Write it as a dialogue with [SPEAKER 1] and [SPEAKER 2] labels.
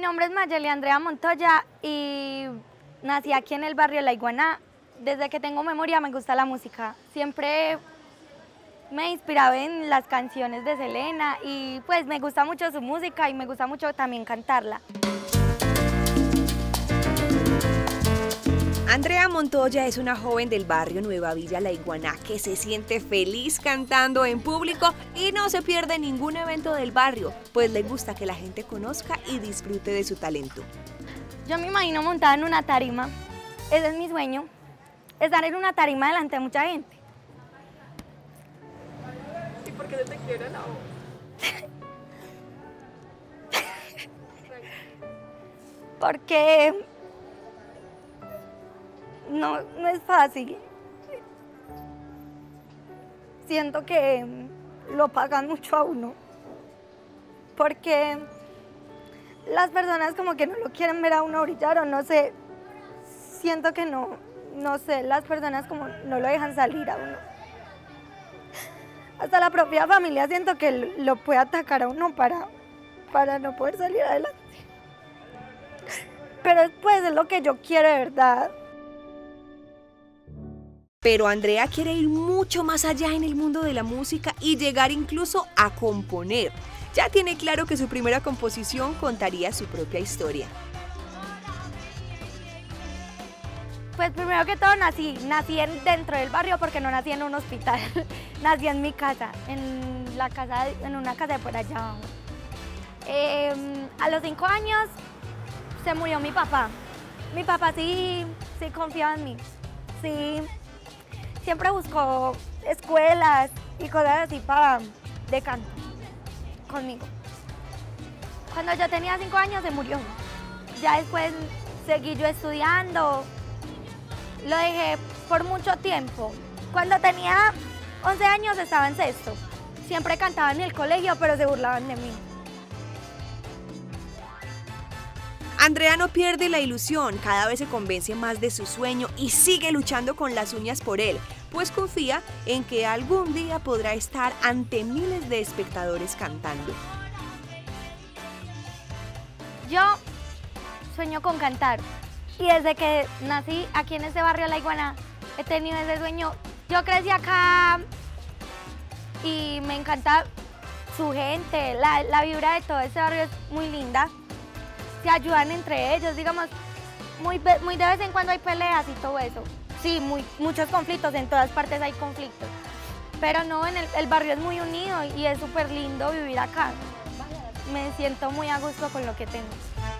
[SPEAKER 1] nombre es Mayeli Andrea Montoya y nací aquí en el barrio La Iguana. Desde que tengo memoria me gusta la música. Siempre me he inspirado en las canciones de Selena y pues me gusta mucho su música y me gusta mucho también cantarla.
[SPEAKER 2] Andrea Montoya es una joven del barrio Nueva Villa La Iguaná que se siente feliz cantando en público y no se pierde ningún evento del barrio, pues le gusta que la gente conozca y disfrute de su talento.
[SPEAKER 1] Yo me imagino montada en una tarima, ese es mi sueño, estar en una tarima delante de mucha gente.
[SPEAKER 3] ¿Y por qué se te quiebra la voz?
[SPEAKER 1] Porque no es fácil. Siento que lo pagan mucho a uno. Porque las personas como que no lo quieren ver a uno brillar o no sé. Siento que no sé, las personas como no lo dejan salir a uno. Hasta la propia familia siento que lo puede atacar a uno para no poder salir adelante. Pero pues es lo que yo quiero de verdad.
[SPEAKER 2] Pero Andrea quiere ir mucho más allá en el mundo de la música y llegar incluso a componer. Ya tiene claro que su primera composición contaría su propia historia.
[SPEAKER 1] Pues primero que todo nací dentro del barrio porque no nací en un hospital. Nací en mi casa, en una casa de por allá abajo. A los 5 años se murió mi papá. Mi papá sí confiaba en mí. Sí, siempre buscó escuelas y cosas así de canto conmigo. Cuando yo tenía 5 años se murió. Ya después seguí yo estudiando. Lo dejé por mucho tiempo. Cuando tenía 11 años estaba en sexto. Siempre cantaba en el colegio, pero se burlaban de mí.
[SPEAKER 2] Andrea no pierde la ilusión, cada vez se convence más de su sueño y sigue luchando con las uñas por él, pues confía en que algún día podrá estar ante miles de espectadores cantando.
[SPEAKER 1] Yo sueño con cantar y desde que nací aquí en este barrio La Iguana he tenido ese sueño. Yo crecí acá y me encanta su gente, la vibra de todo este barrio es muy linda. Se ayudan entre ellos, digamos, muy de vez en cuando hay peleas y todo eso. Sí, muchos conflictos, en todas partes hay conflictos. Pero no, el barrio es muy unido y es súper lindo vivir acá. Me siento muy a gusto con lo que tengo.